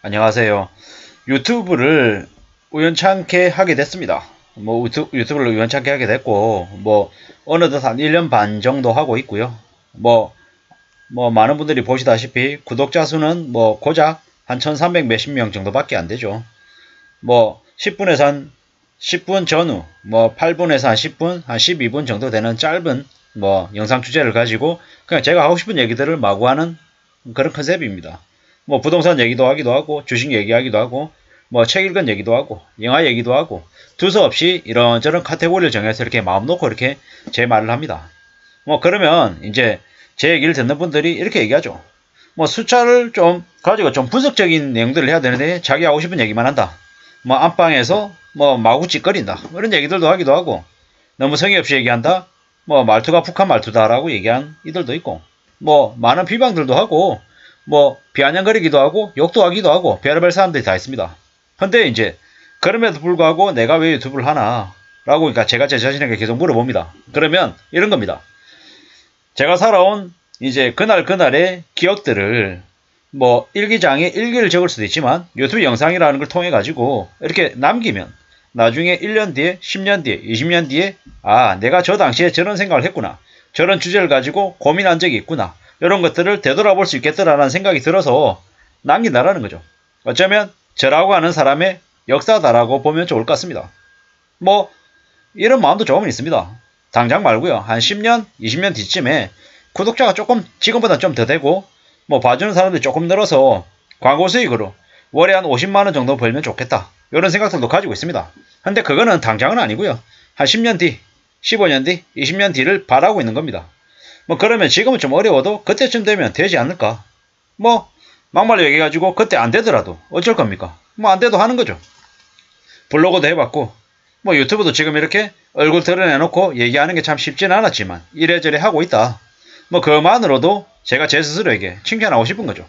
안녕하세요. 유튜브를 우연찮게 하게 됐습니다. 유튜브를 우연찮게 하게 됐고, 어느덧 한 1년 반 정도 하고 있고요. 많은 분들이 보시다시피 구독자 수는 고작 한 1300 몇십 명 정도밖에 안 되죠. 10분에서 한 10분 전후, 8분에서 한 10분, 한 12분 정도 되는 짧은 영상 주제를 가지고 그냥 제가 하고 싶은 얘기들을 마구 하는 그런 컨셉입니다. 부동산 얘기도 하기도 하고, 주식 얘기하기도 하고, 책 읽은 얘기도 하고, 영화 얘기도 하고, 두서없이 이런저런 카테고리를 정해서 이렇게 마음 놓고 이렇게 제 말을 합니다. 그러면 이제 제 얘기를 듣는 분들이 이렇게 얘기하죠. 숫자를 좀 가지고 좀 분석적인 내용들을 해야 되는데 자기 하고 싶은 얘기만 한다. 안방에서 마구 찌꺼린다. 이런 얘기들도 하기도 하고, 너무 성의 없이 얘기한다. 말투가 북한 말투다라고 얘기한 이들도 있고, 많은 비방들도 하고, 비아냥거리기도 하고 욕도 하기도 하고 별의별 사람들이 다 있습니다. 근데 이제 그럼에도 불구하고 내가 왜 유튜브를 하나 라고 그러니까 제가 제 자신에게 계속 물어봅니다. 그러면 이런 겁니다. 제가 살아온 이제 그날의 기억들을 일기장에 일기를 적을 수도 있지만 유튜브 영상이라는 걸 통해 가지고 이렇게 남기면 나중에 1년 뒤에 10년 뒤에 20년 뒤에 내가 저 당시에 저런 생각을 했구나, 저런 주제를 가지고 고민한 적이 있구나, 이런 것들을 되돌아볼 수 있겠다라는 생각이 들어서 남긴다라는 거죠. 어쩌면 저라고 하는 사람의 역사다라고 보면 좋을 것 같습니다. 이런 마음도 조금은 있습니다. 당장 말고요. 한 10년, 20년 뒤쯤에 구독자가 조금 지금보다 좀 더 되고 봐주는 사람들이 조금 늘어서 광고 수익으로 월에 한 50만원 정도 벌면 좋겠다, 이런 생각들도 가지고 있습니다. 근데 그거는 당장은 아니고요. 한 10년 뒤, 15년 뒤, 20년 뒤를 바라고 있는 겁니다. 그러면 지금은 좀 어려워도 그때쯤 되면 되지 않을까? 막말로 얘기해가지고 그때 안 되더라도 어쩔 겁니까? 안 돼도 하는 거죠. 블로그도 해봤고, 유튜브도 지금 이렇게 얼굴 드러내놓고 얘기하는 게 참 쉽진 않았지만 이래저래 하고 있다. 그만으로도 제가 제 스스로에게 칭찬하고 싶은 거죠.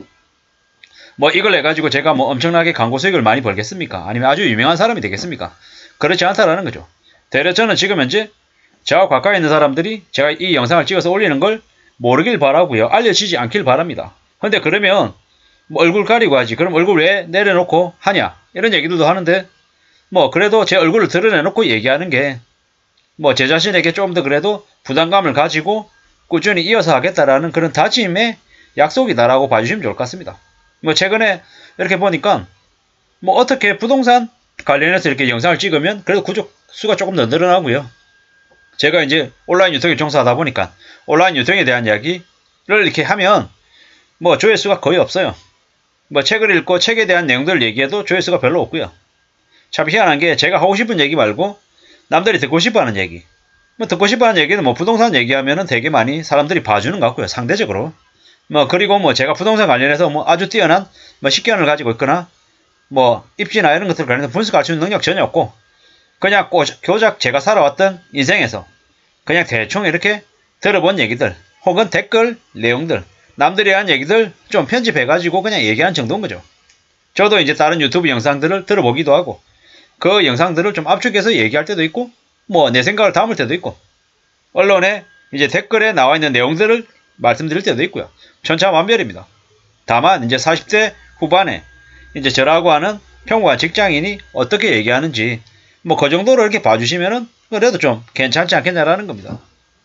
이걸 해가지고 제가 엄청나게 광고 수익을 많이 벌겠습니까? 아니면 아주 유명한 사람이 되겠습니까? 그렇지 않다라는 거죠. 대략 저는 지금 현재 저와 가까이 있는 사람들이 제가 이 영상을 찍어서 올리는 걸 모르길 바라고요. 알려지지 않길 바랍니다. 근데 그러면 얼굴 가리고 하지, 그럼 얼굴 왜 내려놓고 하냐, 이런 얘기들도 하는데 그래도 제 얼굴을 드러내놓고 얘기하는 게 제 자신에게 좀 더 그래도 부담감을 가지고 꾸준히 이어서 하겠다라는 그런 다짐의 약속이다라고 봐주시면 좋을 것 같습니다. 최근에 이렇게 보니까 어떻게 부동산 관련해서 이렇게 영상을 찍으면 그래도 구독 수가 조금 더 늘어나고요. 제가 이제 온라인 유통에 종사하다 보니까 온라인 유통에 대한 이야기를 이렇게 하면 조회수가 거의 없어요. 책을 읽고 책에 대한 내용들을 얘기해도 조회수가 별로 없고요. 참 희한한 게 제가 하고 싶은 얘기 말고 남들이 듣고 싶어하는 얘기, 듣고 싶어하는 얘기는 부동산 얘기하면은 되게 많이 사람들이 봐주는 것 같고요. 상대적으로. 그리고 제가 부동산 관련해서 아주 뛰어난 식견을 가지고 있거나 입지나 이런 것들 관련해서 분석할 수 있는 능력 전혀 없고, 그냥 고작 제가 살아왔던 인생에서 그냥 대충 이렇게 들어본 얘기들 혹은 댓글 내용들, 남들이 한 얘기들 좀 편집해가지고 그냥 얘기하는 정도인 거죠. 저도 이제 다른 유튜브 영상들을 들어보기도 하고 그 영상들을 좀 압축해서 얘기할 때도 있고 내 생각을 담을 때도 있고 언론에 이제 댓글에 나와 있는 내용들을 말씀드릴 때도 있고요. 천차만별입니다. 다만 이제 40대 후반에 이제 저라고 하는 평범한 직장인이 어떻게 얘기하는지 그 정도로 이렇게 봐주시면은 그래도 좀 괜찮지 않겠냐라는 겁니다.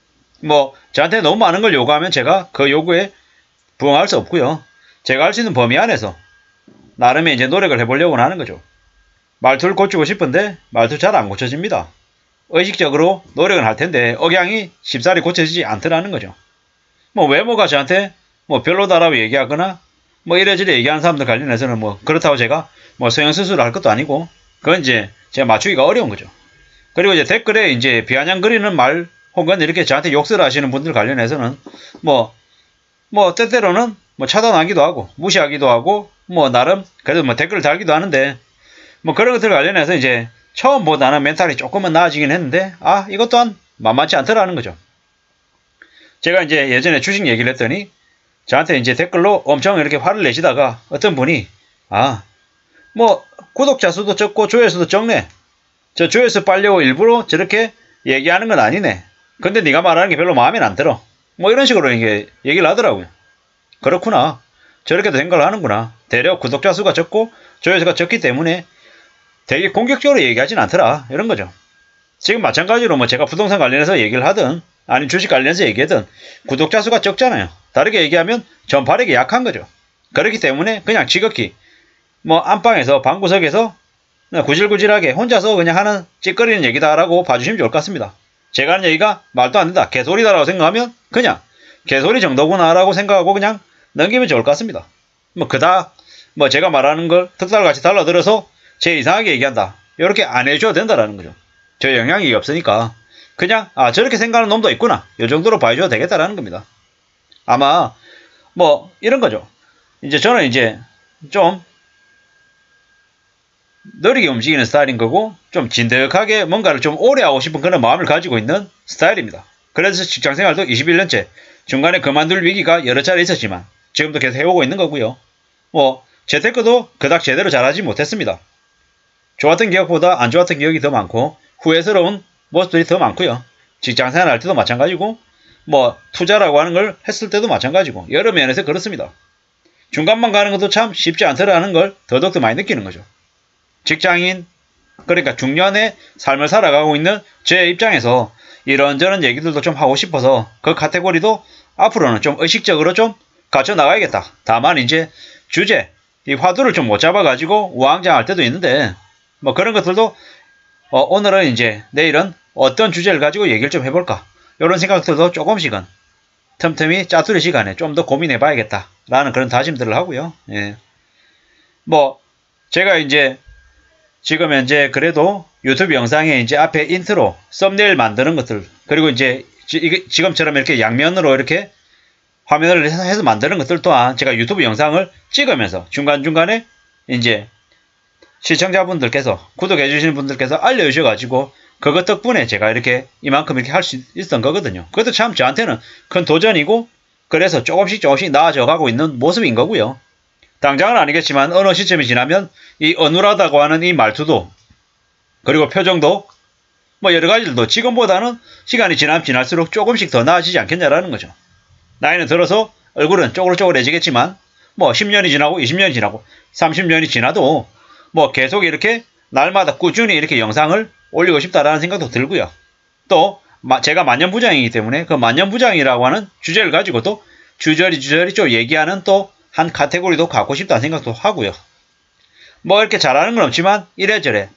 저한테 너무 많은 걸 요구하면 제가 그 요구에 부응할 수 없고요. 제가 할 수 있는 범위 안에서 나름의 이제 노력을 해보려고 하는 거죠. 말투를 고치고 싶은데 말투 잘 안 고쳐집니다. 의식적으로 노력은 할 텐데 억양이 쉽사리 고쳐지지 않더라는 거죠. 외모가 저한테 별로다라고 얘기하거나 이래저래 얘기하는 사람들 관련해서는 그렇다고 제가 성형수술을 할 것도 아니고 그건 이제 제가 맞추기가 어려운 거죠. 그리고 이제 댓글에 이제 비아냥거리는 말 혹은 이렇게 저한테 욕설 하시는 분들 관련해서는 때때로는 차단하기도 하고 무시하기도 하고 나름 그래도 댓글을 달기도 하는데 그런 것들 관련해서 이제 처음보다는 멘탈이 조금은 나아지긴 했는데 이것 또한 만만치 않더라는 거죠. 제가 이제 예전에 주식 얘기를 했더니 저한테 이제 댓글로 엄청 이렇게 화를 내시다가 어떤 분이 구독자 수도 적고 조회수도 적네, 저 조회수 빨려고 일부러 저렇게 얘기하는 건 아니네, 근데 네가 말하는 게 별로 마음에 안 들어, 이런 식으로 이게 얘기를 하더라고요. 그렇구나. 저렇게도 생각을 하는구나. 대략 구독자 수가 적고 조회수가 적기 때문에 되게 공격적으로 얘기하진 않더라. 이런 거죠. 지금 마찬가지로 뭐 제가 부동산 관련해서 얘기를 하든 아니 주식 관련해서 얘기하든 구독자 수가 적잖아요. 다르게 얘기하면 전파력이 약한 거죠. 그렇기 때문에 그냥 지극히 뭐 안방에서 방구석에서 구질구질하게 혼자서 그냥 하는 찌꺼리는 얘기다라고 봐주시면 좋을 것 같습니다. 제가 하는 얘기가 말도 안 된다, 개소리다라고 생각하면 그냥 개소리 정도구나라고 생각하고 그냥 넘기면 좋을 것 같습니다. 뭐 그닥 뭐 제가 말하는 걸 특살같이 달라들어서 제 이상하게 얘기한다, 이렇게 안 해줘도 된다라는 거죠. 저 영향이 없으니까 그냥 저렇게 생각하는 놈도 있구나, 이 정도로 봐줘도 되겠다라는 겁니다. 아마 뭐 이런 거죠. 이제 저는 이제 좀 느리게 움직이는 스타일인 거고 좀 진득하게 뭔가를 좀 오래 하고 싶은 그런 마음을 가지고 있는 스타일입니다. 그래서 직장생활도 21년째 중간에 그만둘 위기가 여러 차례 있었지만 지금도 계속 해오고 있는 거고요. 뭐 재테크도 그닥 제대로 잘하지 못했습니다. 좋았던 기억보다 안 좋았던 기억이 더 많고 후회스러운 모습들이 더 많고요. 직장생활 할 때도 마찬가지고 뭐 투자라고 하는 걸 했을 때도 마찬가지고 여러 면에서 그렇습니다. 중간만 가는 것도 참 쉽지 않더라는 걸 더더욱 많이 느끼는 거죠. 직장인, 그러니까 중년의 삶을 살아가고 있는 제 입장에서 이런저런 얘기들도 좀 하고 싶어서 그 카테고리도 앞으로는 좀 의식적으로 좀 갖춰 나가야겠다. 다만 이제 주제, 이 화두를 좀 못 잡아가지고 우왕좌왕할 때도 있는데 뭐 그런 것들도 오늘은 이제 내일은 어떤 주제를 가지고 얘기를 좀 해볼까, 이런 생각들도 조금씩은 틈틈이 짜투리 시간에 좀 더 고민해 봐야겠다 라는 그런 다짐들을 하고요. 예. 뭐 제가 이제 지금 현재 그래도 유튜브 영상에 이제 앞에 인트로, 썸네일 만드는 것들, 그리고 이제 지금처럼 이렇게 양면으로 이렇게 화면을 해서 만드는 것들 또한 제가 유튜브 영상을 찍으면서 중간중간에 이제 시청자분들께서, 구독해주시는 분들께서 알려주셔가지고 그것 덕분에 제가 이렇게 이만큼 이렇게 할 수 있었던 거거든요. 그것도 참 저한테는 큰 도전이고 그래서 조금씩 나아져 가고 있는 모습인 거고요. 당장은 아니겠지만 어느 시점이 지나면 이 어눌하다고 하는 이 말투도 그리고 표정도 뭐 여러 가지들도 지금보다는 시간이 지나면 지날수록 조금씩 더 나아지지 않겠냐라는 거죠. 나이는 들어서 얼굴은 쪼글쪼글해지겠지만 뭐 10년이 지나고 20년이 지나고 30년이 지나도 뭐 계속 이렇게 날마다 꾸준히 이렇게 영상을 올리고 싶다라는 생각도 들고요. 또 제가 만년부장이기 때문에 그 만년부장이라고 하는 주제를 가지고 또 주저리 좀 얘기하는 또 한 카테고리도 갖고 싶다는 생각도 하고요. 뭐 이렇게 잘하는 건 없지만 이래저래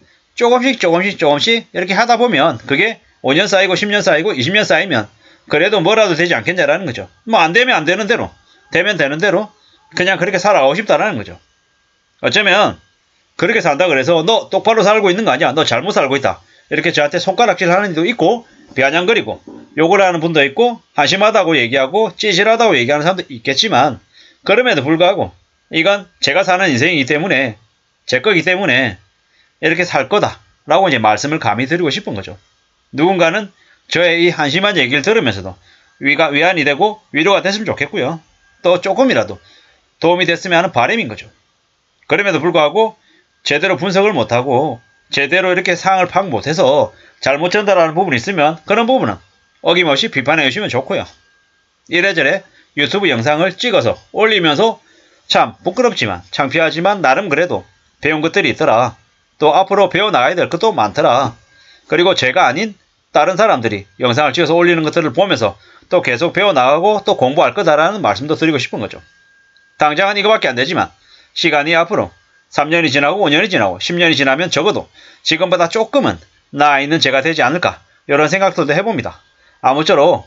조금씩 이렇게 하다 보면 그게 5년 쌓이고 10년 쌓이고 20년 쌓이면 그래도 뭐라도 되지 않겠냐라는 거죠. 뭐 안 되면 안 되는 대로, 되면 되는 대로 그냥 그렇게 살아가고 싶다라는 거죠. 어쩌면 그렇게 산다 그래서 너 똑바로 살고 있는 거 아니야, 너 잘못 살고 있다, 이렇게 저한테 손가락질 하는 이도 있고 비아냥거리고 욕을 하는 분도 있고 한심하다고 얘기하고 찌질하다고 얘기하는 사람도 있겠지만 그럼에도 불구하고 이건 제가 사는 인생이기 때문에 제 거기 때문에 이렇게 살 거다 라고 이제 말씀을 감히 드리고 싶은 거죠. 누군가는 저의 이 한심한 얘기를 들으면서도 위안이 되고 위로가 됐으면 좋겠고요. 또 조금이라도 도움이 됐으면 하는 바람인 거죠. 그럼에도 불구하고 제대로 분석을 못하고 제대로 이렇게 사항을 파악 못해서 잘못 전달하는 부분이 있으면 그런 부분은 어김없이 비판해 주시면 좋고요. 이래저래 유튜브 영상을 찍어서 올리면서 참 부끄럽지만 창피하지만 나름 그래도 배운 것들이 있더라. 또 앞으로 배워나가야 될 것도 많더라. 그리고 제가 아닌 다른 사람들이 영상을 찍어서 올리는 것들을 보면서 또 계속 배워나가고 또 공부할 거다라는 말씀도 드리고 싶은 거죠. 당장은 이거밖에 안 되지만 시간이 앞으로 3년이 지나고 5년이 지나고 10년이 지나면 적어도 지금보다 조금은 나아 있는 제가 되지 않을까, 이런 생각들도 해봅니다. 아무쪼록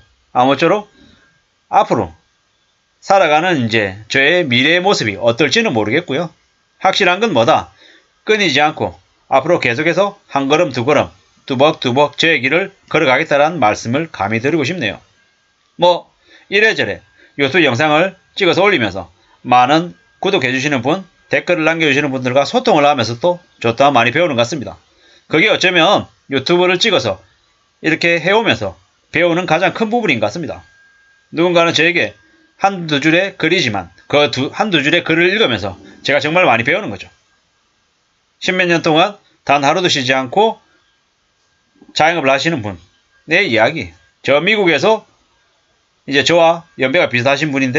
앞으로 살아가는 이제 저의 미래의 모습이 어떨지는 모르겠고요. 확실한 건 뭐다, 끊이지 않고 앞으로 계속해서 한 걸음 두 걸음 두벅두벅 저의 길을 걸어가겠다라는 말씀을 감히 드리고 싶네요. 뭐 이래저래 유튜브 영상을 찍어서 올리면서 많은 구독해주시는 분, 댓글을 남겨주시는 분들과 소통을 하면서 또 좋다 많이 배우는 것 같습니다. 그게 어쩌면 유튜브를 찍어서 이렇게 해오면서 배우는 가장 큰 부분인 것 같습니다. 누군가는 저에게 한두 줄의 글이지만 그 한두 줄의 글을 읽으면서 제가 정말 많이 배우는 거죠. 십몇 년 동안 단 하루도 쉬지 않고 자영업을 하시는 분의 이야기, 저 미국에서 이제 저와 연배가 비슷하신 분인데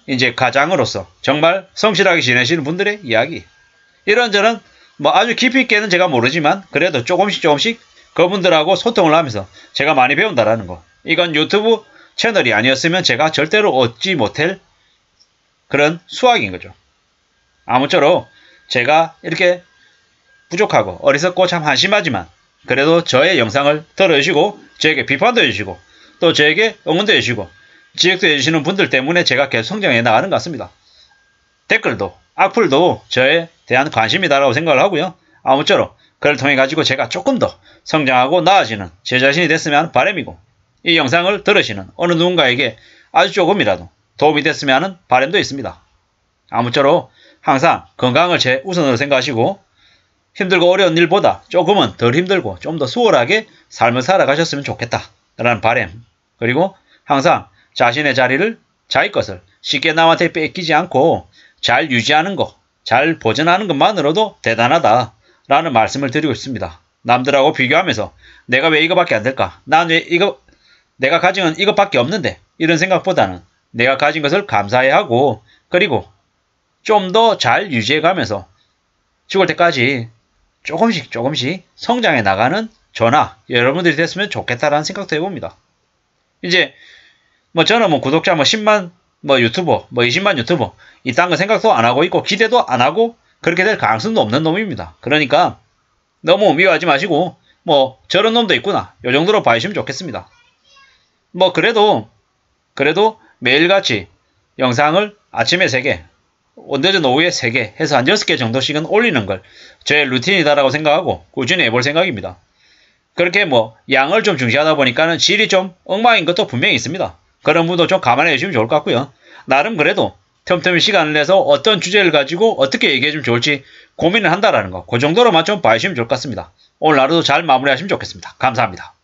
이제 가장으로서 정말 성실하게 지내시는 분들의 이야기. 이런저런 뭐 아주 깊이 있게는 제가 모르지만 그래도 조금씩 그분들하고 소통을 하면서 제가 많이 배운다라는 거. 이건 유튜브 채널이 아니었으면 제가 절대로 얻지 못할 그런 수학인 거죠. 아무쪼록 제가 이렇게 부족하고 어리석고 참 한심하지만 그래도 저의 영상을 들어주시고 저에게 비판도 해주시고 또 저에게 응원도 해주시고 지적도 해주시는 분들 때문에 제가 계속 성장해 나가는 것 같습니다. 댓글도 악플도 저에 대한 관심이다라고 생각을 하고요. 아무쪼록 그걸 통해 가지고 제가 조금 더 성장하고 나아지는 제 자신이 됐으면 하는 바람이고 이 영상을 들으시는 어느 누군가에게 아주 조금이라도 도움이 됐으면 하는 바람도 있습니다. 아무쪼록 항상 건강을 제 우선으로 생각하시고 힘들고 어려운 일보다 조금은 덜 힘들고 좀 더 수월하게 삶을 살아가셨으면 좋겠다 라는 바람, 그리고 항상 자신의 자리를 자기 것을 쉽게 남한테 뺏기지 않고 잘 유지하는 것, 잘 보존하는 것만으로도 대단하다 라는 말씀을 드리고 있습니다. 남들하고 비교하면서 내가 왜 이거밖에 안 될까? 난 왜 내가 가진 건 이것밖에 없는데 이런 생각보다는 내가 가진 것을 감사해야 하고 그리고 좀 더 잘 유지해가면서 죽을 때까지 조금씩 성장해 나가는 저나 여러분들이 됐으면 좋겠다라는 생각도 해봅니다. 이제 뭐 저는 뭐 구독자 뭐 10만 뭐 유튜버 뭐 20만 유튜버 이딴 거 생각도 안 하고 있고 기대도 안 하고 그렇게 될 가능성도 없는 놈입니다. 그러니까 너무 미워하지 마시고 뭐 저런 놈도 있구나 요 정도로 봐주시면 좋겠습니다. 뭐 그래도 매일같이 영상을 아침에 3개 언제든 오후에 3개 해서 한 6개 정도씩은 올리는 걸 제 루틴이다라고 생각하고 꾸준히 해볼 생각입니다. 그렇게 뭐 양을 좀 중시하다 보니까는 질이 좀 엉망인 것도 분명히 있습니다. 그런 분도 좀 감안해 주시면 좋을 것 같고요. 나름 그래도 틈틈이 시간을 내서 어떤 주제를 가지고 어떻게 얘기해주면 좋을지 고민을 한다라는 거, 그 정도로만 좀 봐주시면 좋을 것 같습니다. 오늘 하루도 잘 마무리하시면 좋겠습니다. 감사합니다.